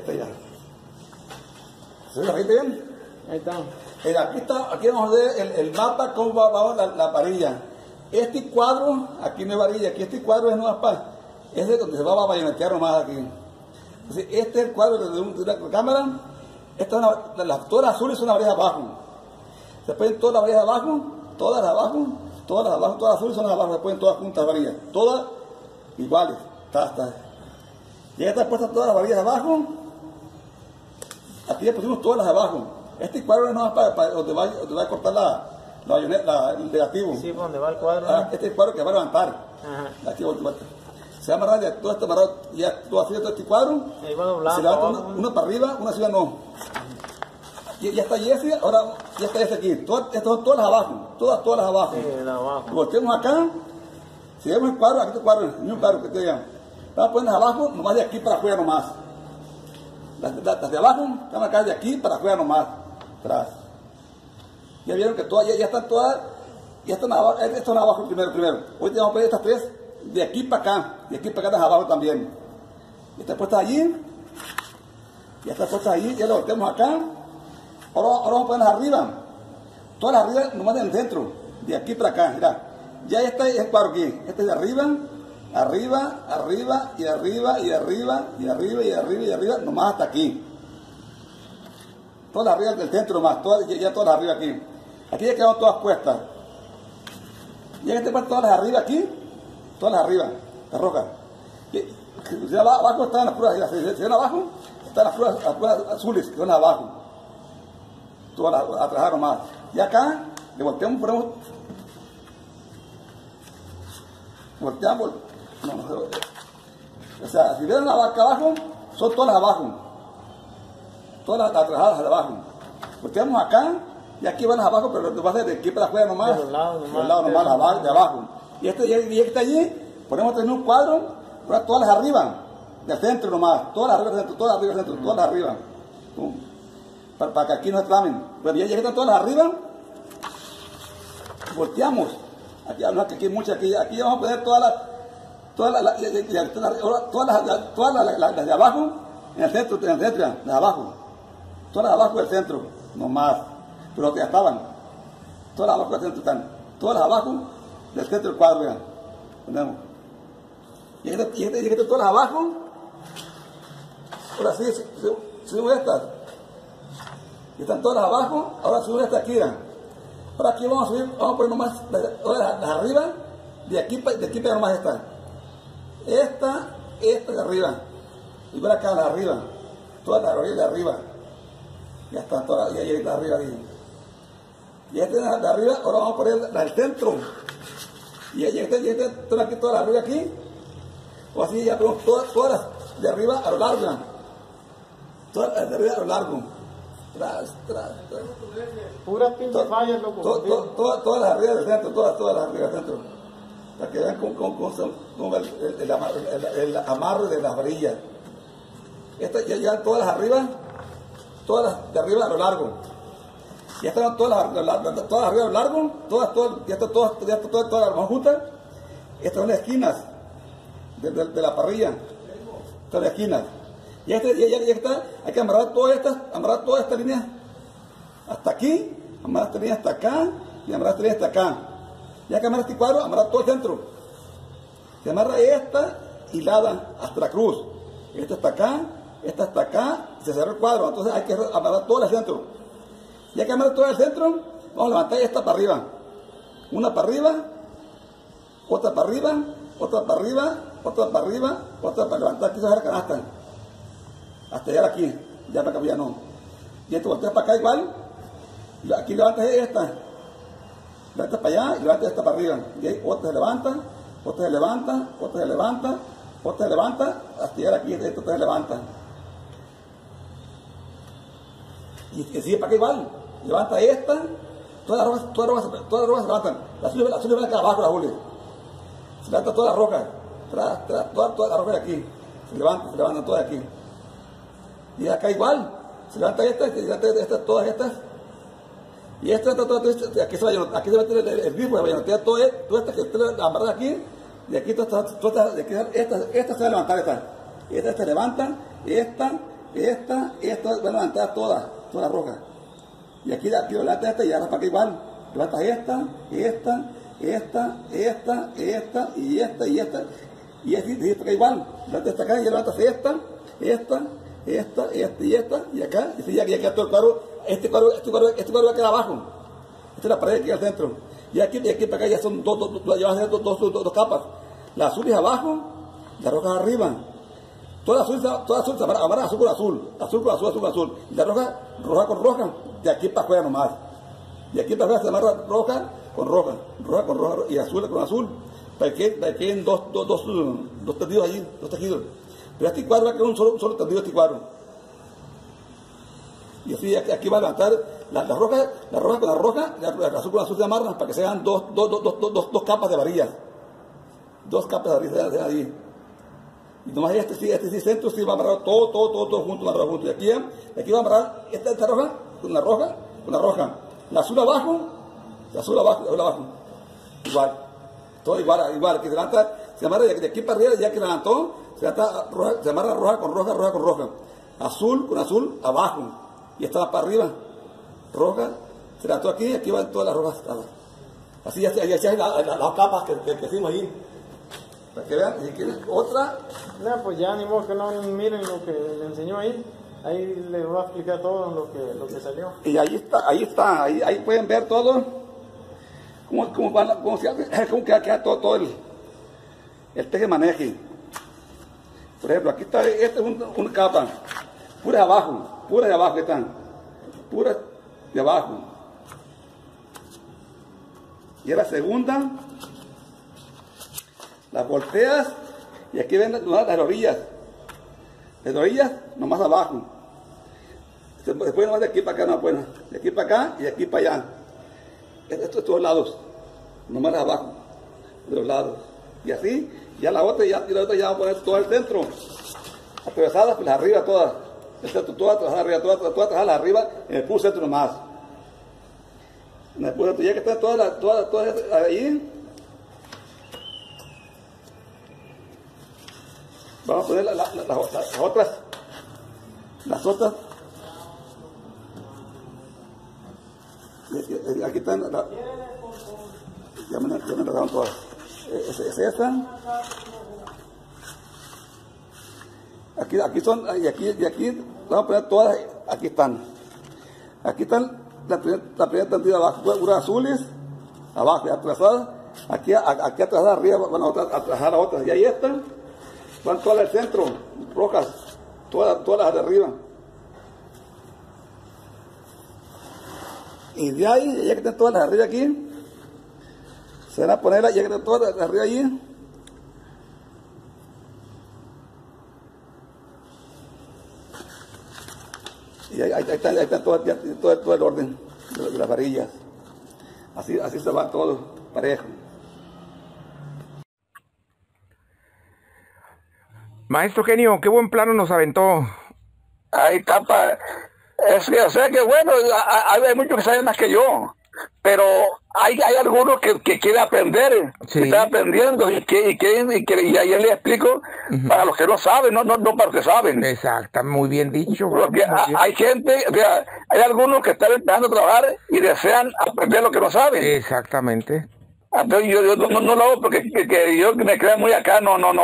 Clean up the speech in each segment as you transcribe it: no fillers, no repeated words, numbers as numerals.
ya. ¿Se ve bien? Ahí está. Aquí vamos a ver el mapa, cómo va la varilla. Este cuadro, aquí no es varilla, aquí este cuadro es nueva paz. Ese es donde se va a bayonetear nomás aquí. Entonces, este es el cuadro de una cámara. Todas las azules son las varillas abajo. Se ponen todas las varillas abajo, todas las abajas azules son las abajo, se ponen todas juntas varillas, todas iguales. Ya están puestas todas las varillas abajo. Aquí ya pusimos todas las abajo. Este cuadro es nomás para donde va a cortar la bayoneta, el negativo. Sí, donde va el cuadro. ¿No? Este es el cuadro que va a levantar. Ajá. Aquí vuelta. Se va a amarrar ya todo este amarrado, ya todo así, todo este cuadro. Ahí va doblado. Se levanta una para arriba, una arriba no. Ya está Jessy, ahora ya está Jessy aquí. Estas son todas las abajo, todas las abajo. Sí, las abajo. Volteamos acá, si vemos el cuadro, aquí está el cuadro, el mismo cuadro que te digan. Vamos a ponerlas abajo, nomás de aquí para afuera nomás. Las de abajo, están acá de aquí para afuera nomás. Atrás. Ya vieron que todas, ya están todas, ya están abajo, estas están abajo primero. Hoy vamos a poner estas tres de aquí para acá, de aquí para acá de abajo también. Ya está puesta allí, ya la volteamos acá. Ahora vamos a ponerlas arriba, todas las arriba nomás del centro, de aquí para acá, mira. Ya este es el cuadro aquí, este es de arriba, y arriba, nomás hasta aquí. Todas las arriba del centro nomás, ya todas las arriba aquí. Aquí ya quedaron todas puestas. Ya que te ponen todas las arriba aquí, todas las arriba, las rojas. Si abajo están las pruebas, si ven abajo, están las pruebas azules, que son las abajo. Todas las atrás nomás. Y acá, le volteamos, volteamos. O sea, si ven la vaca abajo, son todas las abajo. Todas las atrasadas de abajo. Volteamos acá, y aquí van las abajo, pero lo va a hacer de aquí para afuera nomás. De los lados nomás, de abajo. Y este está allí, ponemos también un cuadro, todas las arriba, del centro nomás, todas las arriba del centro, todas las arriba. Para que aquí no se tramen. Pero ya están todas las arriba, volteamos. Aquí hay muchas, aquí vamos a poner todas las de abajo, en el centro, de abajo. Todas las abajo del centro, nomás. Pero ya estaban. Todas las abajo del centro están. Todas las abajo del centro del cuadro, vean. Ponemos. Y todas las abajo. Ahora sí, subimos estas. Y están todas las abajo, ahora subimos esta aquí, vean. Ahora aquí vamos a subir, vamos a poner nomás las arriba, de aquí para nomás esta. Esta de arriba. Y por acá las arriba. Todas las de arriba. Ya están todas, ya de arriba. Y esta de arriba, ahora vamos a poner la del centro. Y están aquí todas las arriba aquí. O así ya ponemos todas las de arriba a lo largo. Todas las de arriba a lo largo. Tras. Puras pinches fallas, loco. Todas las arriba del centro, todas las arriba del centro. Para que vean con el amarre de las varillas. Ya todas las arriba, todas las de arriba a lo largo. Ya están todas las arriba a lo largo, ya están todas las juntas. Estas son las esquinas de la parrilla. Estas las esquinas. Ya está, hay que amarrar todas estas líneas hasta aquí, amarrar esta línea hasta acá y amarrar esta línea hasta acá. Ya que amarrar este cuadro, amarrar todo el centro. Se amarra esta hilada hasta la cruz. Esta hasta acá, se cerró el cuadro, entonces hay que amarrar todo el centro. Ya que amarrar todo el centro, vamos a levantar esta para arriba. Una para arriba, otra para arriba, otra para arriba, otra para arriba, otra para levantar. Aquí se va a la canasta. Hasta llegar aquí, ya para acá ya no. Y esto volteas para acá igual, y aquí levantas esta, levantas para allá y levantas esta para arriba. Y ahí otra se levanta, otra se levanta, otra se levanta, otra se levanta, hasta llegar aquí, esto se levanta. Y sigue para acá igual, levanta esta, todas las rojas se levantan. Las azules van acá abajo, las azules. Se levantan todas las rojas, todas las rojas de aquí, se levantan todas aquí. Y acá igual, se levanta todas estas, y aquí se va a meter el grifo, se va a meter todas estas que usted amarra aquí, y aquí esta se va a levantar, esta se levantan, y esta, esta, van a levantar todas rojas. Y aquí levanta esta y ahora para acá igual. Levantas esta, y esta, y así para acá igual. Levantas esta acá y levantas esta, y acá, y acá todo el cuadro, este cuadro va a quedar abajo. Esta es la pared aquí al centro. Y aquí para acá ya son dos capas. La azul es abajo, la roja arriba. Toda azul se amarra azul con azul. Y la roja con roja. De aquí para afuera nomás. De aquí para afuera se amarra roja con roja y azul con azul. Para que queden dos tendidos allí, dos tejidos. Pero este cuadro va a quedar un solo tendido este cuadro. Y así aquí va a levantar la roja con la roja, la azul con azul se amarran para que se hagan dos capas de varillas. Dos capas de varillas se ahí. Y nomás este centro sí va a amarrar todo junto, amarrado junto. Y aquí va a amarrar esta roja con la roja. La azul abajo. Igual. Todo igual. Que se amarra de aquí para arriba, ya que levantó, se amarra roja con roja. Azul con azul abajo. Y esta va para arriba. Roja. Se levantó aquí van todas las rojas. Así ya se hacen las capas que hicimos ahí. Para que vean, si quieren otra. No, pues ya ni modo que no miren lo que le enseñó ahí. Ahí les voy a explicar todo lo que salió. Y ahí pueden ver todo. Cómo queda todo el teje-maneje. Por ejemplo, aquí está, esta es una capa. Puras de abajo están. Puras de abajo. Y la segunda. Las volteas y aquí ven las orillas. Las orillas nomás abajo. Después nomás de aquí para acá, no, bueno. De aquí para acá y de aquí para allá. Esto es todos lados. Nomás abajo. De los lados. Y así, ya la otra ya va a poner todo el centro. Atravesadas, pues las arriba todas. El centro todas atravesadas arriba, todas atravesadas arriba, en el puro centro nomás. En el puro centro, ya que están todas ahí. Vamos a poner las otras. Aquí están. Ya me enredaron todas. Es esta. Aquí son, y aquí vamos a poner todas. Aquí están. Aquí están la primera tendida abajo. Puras azules, abajo, atrasadas. Aquí atrasadas arriba, van a atrasar a otras. Y ahí están. Van todas al centro, rojas, todas las de arriba. Y de ahí, ya que están todas las de arriba aquí, se van a poner, ya que están todas las de arriba allí, y ahí está todo el orden de las varillas. Así se va todo, parejo. Maestro Genio, qué buen plano nos aventó. Ahí está, o sea que bueno, hay muchos que saben más que yo, pero hay algunos que quieren aprender, sí. Que están aprendiendo y ahí les explico para los que no saben, no para los que saben. Exacto, muy bien dicho. Porque hay gente, o sea, hay algunos que están empezando a trabajar y desean aprender lo que no saben. Exactamente. Entonces yo no lo hago porque yo me crea muy acá, no, lo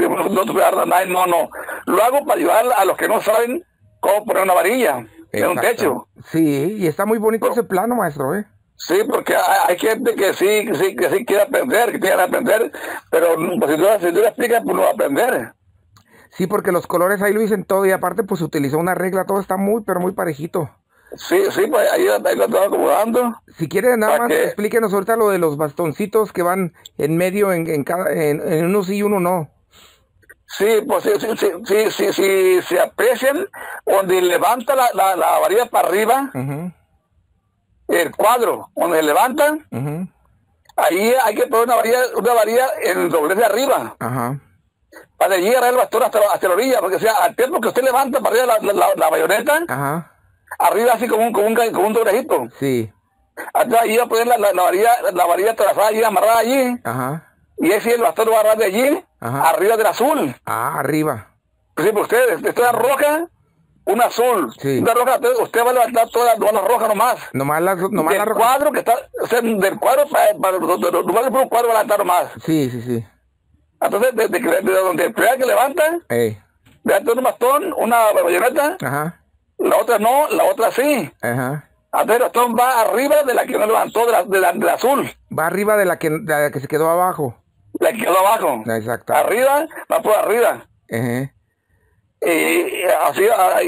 hago para ayudar a los que no saben cómo poner una varilla en un techo. Sí, y está muy bonito ese plano, maestro, ¿eh? Sí, porque hay gente que sí quiere aprender, pero pues, si tú le explicas, pues no va a aprender. Sí, porque los colores ahí lo dicen todo y aparte pues se utilizó una regla, todo está pero muy parejito. Sí, pues ahí lo estaba acomodando. Si quiere nada más, explíquenos ahorita lo de los bastoncitos que van en medio en uno sí y uno no. Sí, pues sí, se aprecian donde levanta la varilla para arriba, el cuadro, donde levantan, ahí hay que poner una varilla en el doblez de arriba. Para llegar el bastón hasta la orilla, porque o sea, al tiempo que usted levanta para arriba la bayoneta, arriba así como un doblejito. Sí. Atrás ahí va a poner la varilla trazada allí, amarrada allí. Y ese el bastón lo va a agarrar de allí, arriba del azul. Arriba. Pues sí, pues ustedes, esta es roja, una azul, Sí. una roja, entonces usted va a levantar todas las rojas nomás. Nomás las Del rojas. cuadro que está, o sea, del cuadro para un cuadro va a levantar nomás. Sí, sí, sí. Entonces, de donde el primer que levanta, Ey. levanta un bastón, una bayoneta, Ajá. la otra no, la otra sí. Ajá. Entonces el bastón va arriba de la que no levantó, de la azul, Va arriba de la que se quedó abajo. la que quedó abajo. Exacto. Arriba, va por arriba. Ajá. Y así,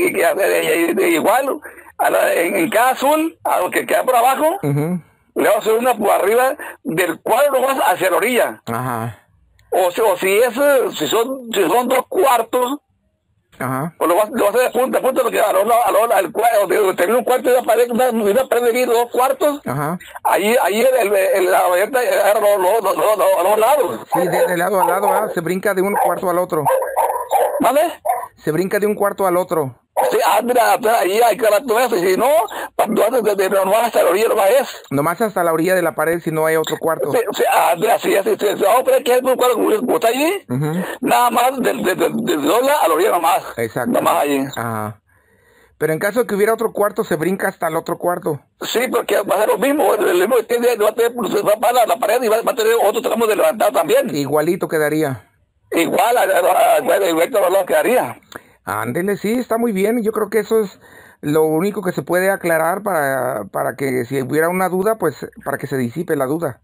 igual, en cada azul, a lo que queda por abajo, Ujú. le vamos a hacer una por arriba del cuadro más hacia la orilla. Ajá. O si son 2 cuartos, Ajá. pues lo vas a hacer de punta a punta, porque al cuadro, termina un cuarto y una pared de vidrio, 2 cuartos, Ajá. ahí la bayoneta agarra los lados. Sí, de lado a lado, ¿verdad? Se brinca de un cuarto al otro. ¿Vale? Se brinca de un cuarto al otro. Sí, mira, ahí hay que hablar todo eso, y si no, no hasta la orilla, no es. Nomás hasta la orilla de la pared si no hay otro cuarto. Sí, mira, sí, vamos a poner que es un cuadro como está allí, Ujú. nada más de dobla a la orilla nomás. Exacto. Nomás allí. Ajá. Pero en caso de que hubiera otro cuarto, se brinca hasta el otro cuarto. Sí, porque va a ser lo mismo, el mismo que tiene, va a tener, va para la pared y va a tener otro tramo de levantado también. Igualito quedaría. Igual, igual lo quedaría. Ándele, sí, está muy bien. Yo creo que eso es lo único que se puede aclarar para que si hubiera una duda, pues para que se disipe la duda.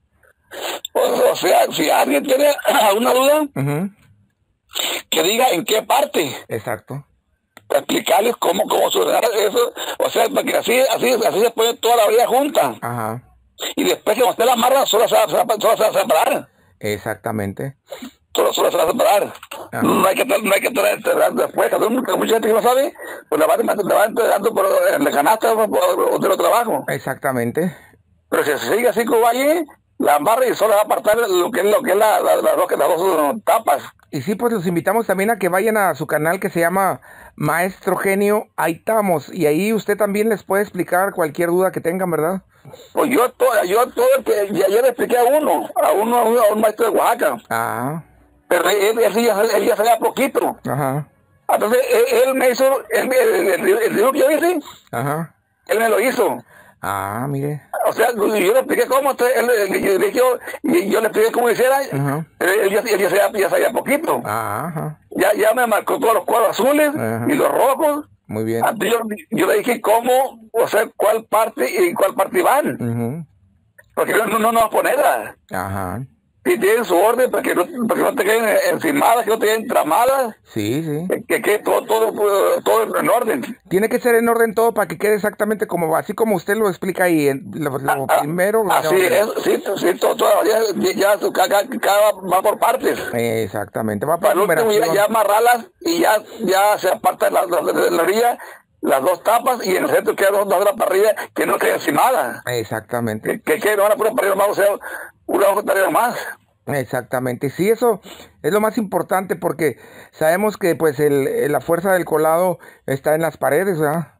O sea, si alguien tiene alguna duda, Ujú. que diga en qué parte. Exacto. Para explicarles cómo solucionar eso, o sea, porque así se pone toda la vida junta, Ajá. y después que usted la amarra, solo se va a separar, Exactamente. solo se va a separar, Ajá. no hay que estar después, que mucha gente que no sabe, pues la va enterrando en la canasta o de los trabajos, Exactamente. pero si se sigue así como va allí, la amarra y solo va a apartar lo que es las dos tapas. Y sí, pues los invitamos también a que vayan a su canal que se llama Maestro Genio. Ahí estamos. Y ahí usted también les puede explicar cualquier duda que tengan, ¿verdad? Pues yo todo el que ya le expliqué a un maestro de Oaxaca, Ah, pero él ya sabía poquito. ajá, Entonces él me hizo, el dibujo que yo hice, ajá. él me lo hizo. Ah, mire. O sea, yo le expliqué cómo, yo le expliqué cómo hiciera, Ajá. pero él ya sabía poquito. Ajá. Ya me marcó todos los cuadros azules Ajá. y los rojos. Muy bien. Entonces yo le dije cómo, o sea, cuál parte y cuál parte van. Ujú. Porque no va a ponerla. Ajá. Y tienen su orden para que no te queden encimadas, que no te queden tramadas, Sí, sí. que quede todo en orden. Tiene que ser en orden todo para que quede exactamente como, así como usted lo explica ahí. Lo primero. Así es, sí, todo, ya cada va por partes. Exactamente. Va Para para el último numeración. ya amarrarlas y ya se apartan de la orilla, las dos tapas, y en el centro quedan dos para arriba que no queden encimadas. Exactamente. Que no van a poner para arriba más, o sea, una hoja tarea más. Exactamente, sí, eso es lo más importante porque sabemos que pues la fuerza del colado está en las paredes, ¿verdad?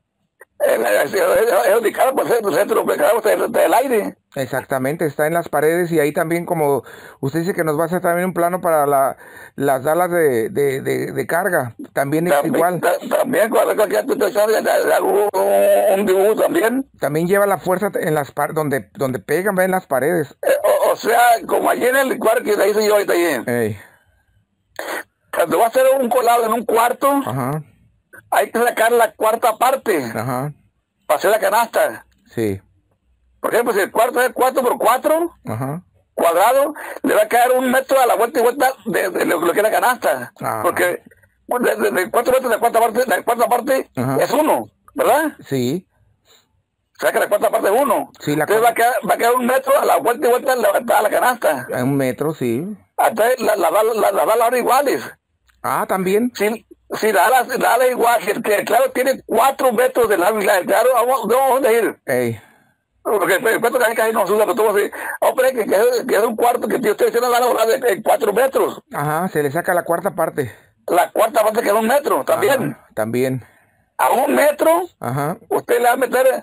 Es indicado por el centro del aire. Exactamente, está en las paredes y ahí también como usted dice que nos va a hacer también un plano para las dalas de carga, también es igual. También cuando hago un dibujo también. También lleva la fuerza en las donde pegan, ¿ve? En las paredes. O sea, como allí en el cuarto que le hice yo ahorita allí. Ey. Cuando va a hacer un colado en un cuarto, Ajá, hay que sacar la cuarta parte ajá, para hacer la canasta. sí, Por ejemplo, si el cuarto es 4x4 ajá, cuadrado, le va a quedar 1 metro a la vuelta y vuelta de lo que es la canasta. Ajá. Porque de 4 metros la cuarta parte Ajá. es 1, ¿verdad? sí, O sea que la cuarta parte es 1. Sí, la Entonces va a quedar 1 metro a la vuelta y vuelta levantada la canasta. a 1 metro, sí. Entonces las va a lavar iguales. Ah, también. Si la ala igual, si el claro tiene 4 metros de largo y el claro, vamos a ir. Ey. Porque el cuarto casi no se usa, pero todo así. Hombre, que es un cuarto que yo estoy diciendo la hora de 4 metros. Ajá, se le saca la cuarta parte. La cuarta parte queda 1 metro también. Ajá, también. A 1 metro, Ajá, usted le va a meter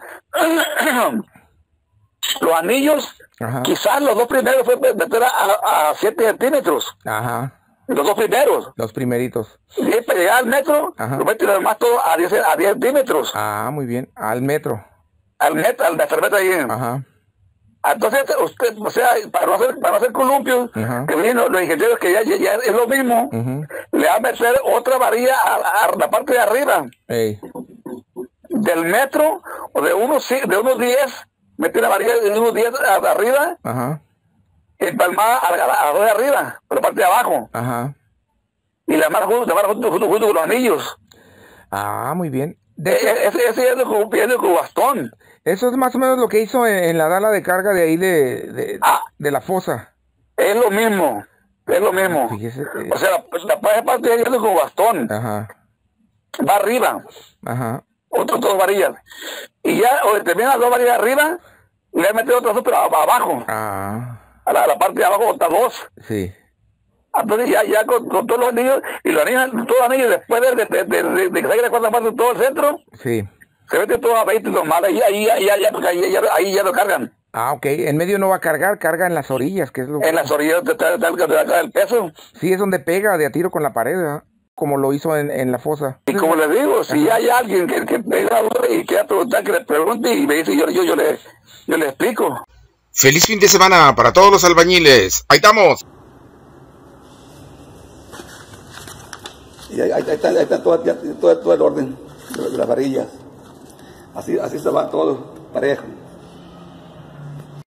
los anillos. ajá, Quizás los 2 primeros fue meter a 7 centímetros. ajá, Los dos primeros. Los primeritos. Y para llegar al metro, Ajá. lo meten además todo a 10 centímetros. Ah, muy bien. Al metro. Al metro ahí. Ajá. Entonces, usted, o sea, para no hacer columpios, Ajá. que vino los ingenieros que ya es lo mismo, le va a meter otra varilla a la parte de arriba. Ey. Del metro, o de unos 10, mete una varilla de unos 10 arriba, Ajá. empalmada a la de arriba, por la parte de abajo. Ajá. Y la mano junto con los anillos. Ah, muy bien. De hecho, Ese es el con bastón. eso es más o menos lo que hizo en la dala de carga de ahí de la fosa. Es lo mismo. Fíjese. O sea, la parte de con bastón. Ajá. Va arriba. Ajá. Otras dos varillas. Y ya, o termina las dos varillas arriba, y le mete otras dos, pero abajo. Ah. A la parte de abajo, otras dos. Sí. Entonces ya con todos los anillos, y los anillos, todos los anillos, después de que salga la cuarta parte de todo el centro, Sí. se mete todo a 20 normal, ahí ya lo cargan. Ah, ok. En medio no va a cargar, carga en las orillas, que es lo En las orillas del peso. Sí, es donde pega de a tiro con la pared, ¿verdad? Como lo hizo en la fosa. Y como les digo, si hay alguien que tenga duda y quiera preguntar, que le pregunte y me dice, yo le explico. Feliz fin de semana para todos los albañiles. Ahí estamos. Y ahí está todo el orden de las varillas. Así se va todo parejo.